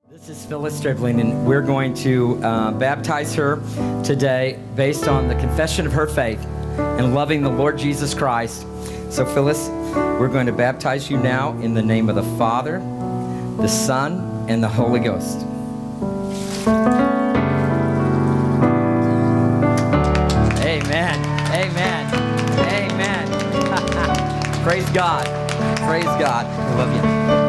This is Phyllis Stribling, and we're going to baptize her today based on the confession of her faith and loving the Lord Jesus Christ. So Phyllis, we're going to baptize you now in the name of the Father, the Son, and the Holy Ghost. Amen. Amen. Amen. Praise God. Praise God. I love you.